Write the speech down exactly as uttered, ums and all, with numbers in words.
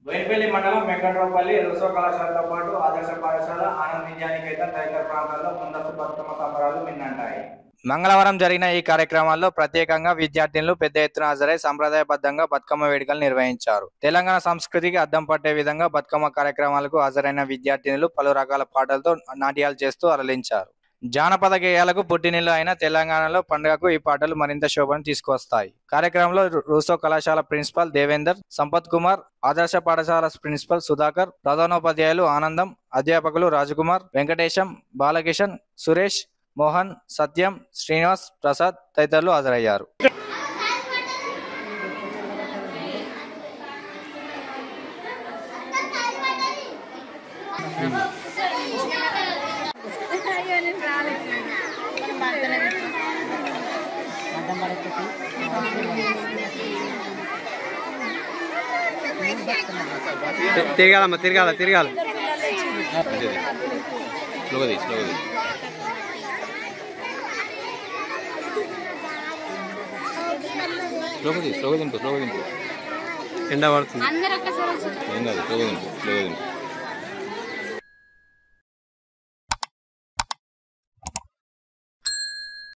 బోయినపల్లి మండలం వెంకట్రావుపల్లి రుసో కళాశాలతో పాటు ఆదర్శ పాఠశాల ఆనంద్ విద్యానికేతన్ తదితర ప్రాంతాల్లో ముందస్తు బతుకమ్మ సంబరాలు మిన్నంటాయి. మంగళవారం జరిగిన ఈ కార్యక్రమాల్లో ప్రత్యేకంగా విద్యార్థినులు పెద్ద ఎత్తున హాజరై సంప్రదాయబద్ధంగా బతుకమ్మ వేడుకలు నిర్వహించారు. తెలంగాణ సంస్కృతికి అద్దం పట్టే విధంగా బతుకమ్మ కార్యక్రమాలకు హాజరైన విద్యార్థినులు పలు రకాల పాటలతో నాట్యాలు చేస్తూ అలరించారు. జానపద గేయాలకు పుట్టినిల్లు అయిన తెలంగాణలో పండుగకు ఈ పాటలు మరింత శోభను తీసుకొస్తాయి. కార్యక్రమంలో రూసో కళాశాల ప్రిన్సిపల్ దేవేందర్, సంపత్ కుమార్, ఆదర్శ పాఠశాల ప్రిన్సిపల్ సుధాకర్, ప్రధానోపాధ్యాయులు ఆనందం, అధ్యాపకులు రాజకుమార్, వెంకటేశం, బాలకిషన్, సురేష్, మోహన్, సత్యం, శ్రీనివాస్, ప్రసాద్ తదితరులు హాజరయ్యారు. తిరగాలమ్మా తిరగాల తిరగాల స్లోగది స్లోగది స్లోగది స్లోగదింపు స్లోగదింపు ఎండ పడుతుంది ఏం కాదు స్లోగదింపు స్లోగదింపు